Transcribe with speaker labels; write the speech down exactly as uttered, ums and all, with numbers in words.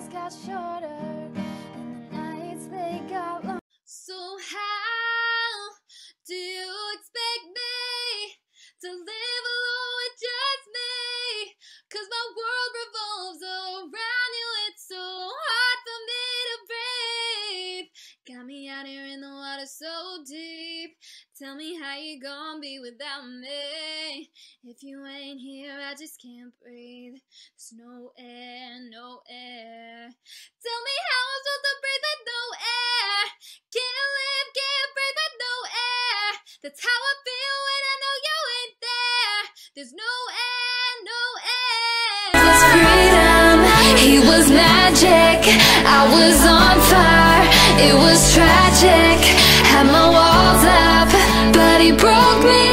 Speaker 1: days got shorter and the nights they got longer.
Speaker 2: So how do you expect me to live alone with just me? Cause my world revolves around you, it's so hard for me to breathe. Got me out here in the water so deep. Tell me how you gon' be without me. If you ain't here, I just can't breathe. There's no air, no air. Tell me how I'm supposed to breathe with no air. Can't live, can't breathe with no air. That's how I feel when I know you ain't there. There's no air, no air.
Speaker 1: It was freedom, he was magic. I was on fire, it was tragic. Had my walls up, but he broke me.